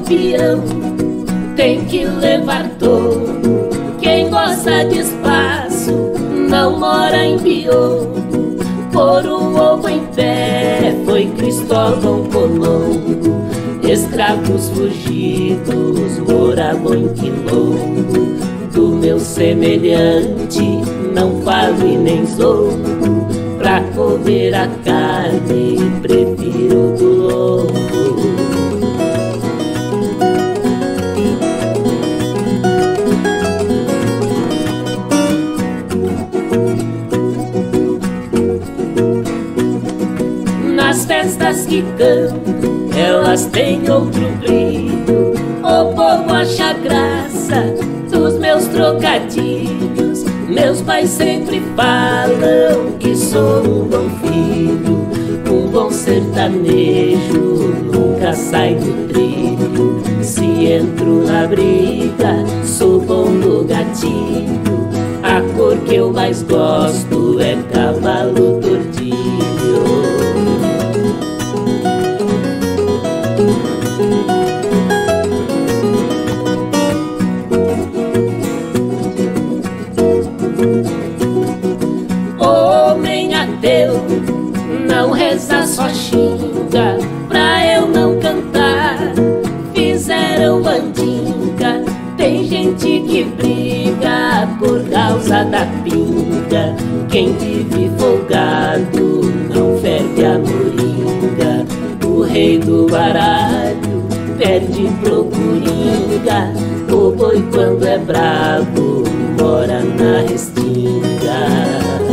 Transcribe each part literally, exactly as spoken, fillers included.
peão tem que levar touro. Quem gosta de espaço não mora em Biou. Por um ovo em pé foi Cristóvão Colombo. Escravos fugidos moravam em Quilombo. Do meu semelhante não falo e nem zoo. Pra comer a carne prefiro do lobo. Nas festas que canto, elas têm outro brilho. O povo acha graça dos meus trocadilhos. Meus pais sempre falam que sou um bom filho. Um bom sertanejo nunca sai do trilho. Se entro na briga, sou bom no gatilho. A cor que eu mais gosto é cavalo tordilho. Homem ateu, não reza, só xinga pra eu não cantar. Fizeram mandinga, tem gente que briga por causa da pinga. Quem vive folgado não ferve a moringa. O rei do baralho perde pro coringa. O boi quando é bravo mora na restinga.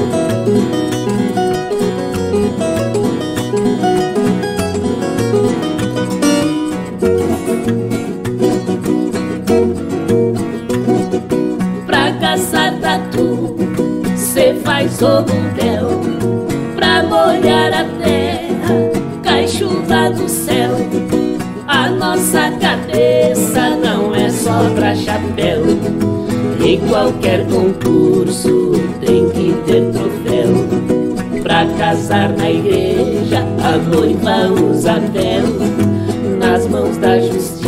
Pra caçar tatu, cê faz o mundel. Pra molhar a terra, cai chuva do céu. A nossa cabeça não é só pra chapéu. Em qualquer concurso tem que ter troféu. Pra casar na igreja, a noiva usa véu. Nas mãos da justiça